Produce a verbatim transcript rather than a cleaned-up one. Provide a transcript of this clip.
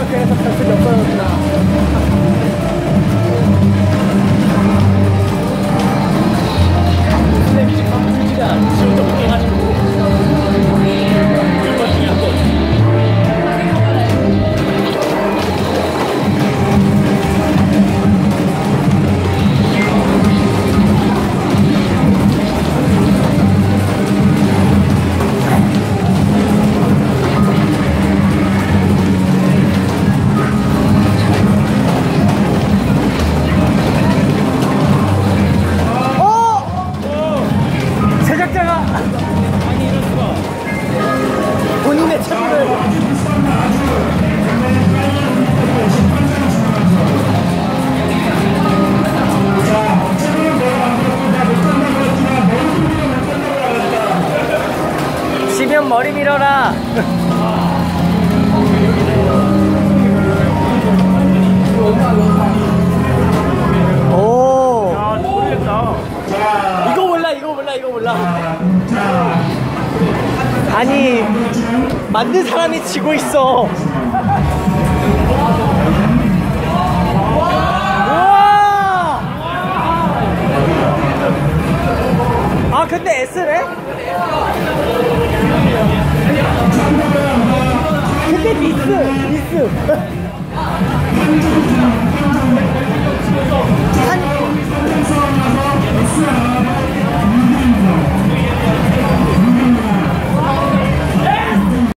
그래서 별색이 없어졌구나. 근데 뮤직 뮤직가 지금 좀 해가지고 몇번 중에 한 번. 본인의 책임을 지면 머리 밀어라. 오. 야, 모르겠다. 이거 몰라, 이거 몰라, 이거 몰라. 아니, 만든 사람이 지고 있어. 우와! 아, 근데 S래? 근데 미스, 미스.